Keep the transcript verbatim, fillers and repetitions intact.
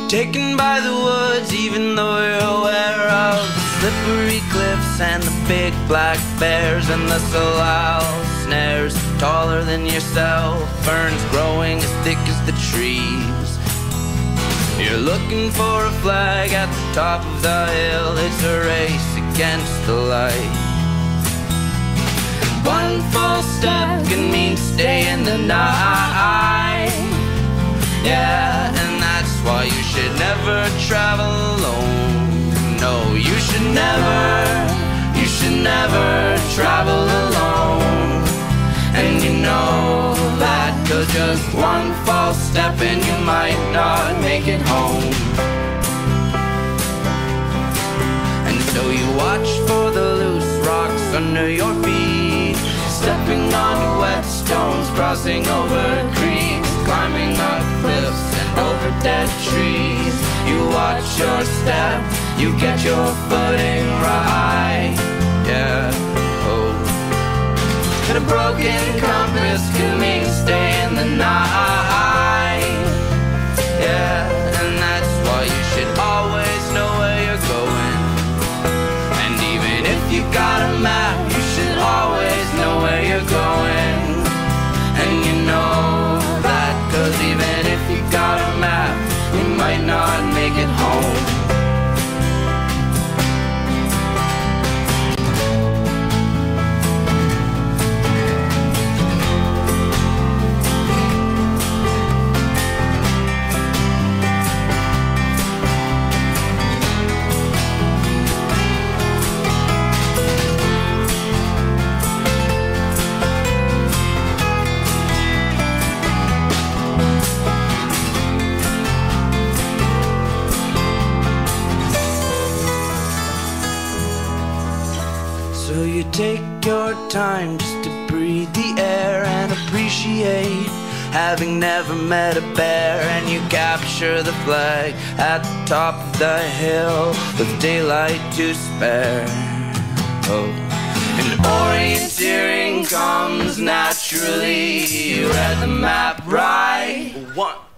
Taken by the woods, even though you're aware of the slippery cliffs and the big black bears and the salal snares, taller than yourself, ferns growing as thick as the trees. You're looking for a flag at the top of the hill. It's a race against the light. One false step can mean stay in the night. Yeah, and that's why you should never travel alone. No, you should never, you should never travel alone. And you know that, 'cause just one false step and you might not make it home. And so you watch for the loose rocks under your feet, stepping on wet stones, crossing over creeks, climbing up cliffs and over dead trees. You watch your step, you get your footing right. Yeah, oh. And a broken compass can mean stay in the night. Yeah, and that's why you should always know where you're going. And even if you got a map, you should always know where you're going. And you know that, 'cause even if you got a map, you might not make it home. So you take your time just to breathe the air and appreciate having never met a bear. And you capture the flag at the top of the hill with daylight to spare. Oh. And orienteering comes naturally. You read the map right. One